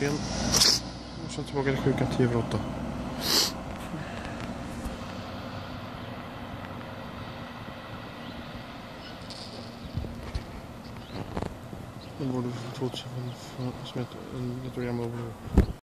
sten. Och så tillbaka till sjukan 10 över 8. Det var 2005 som jag tror gammal.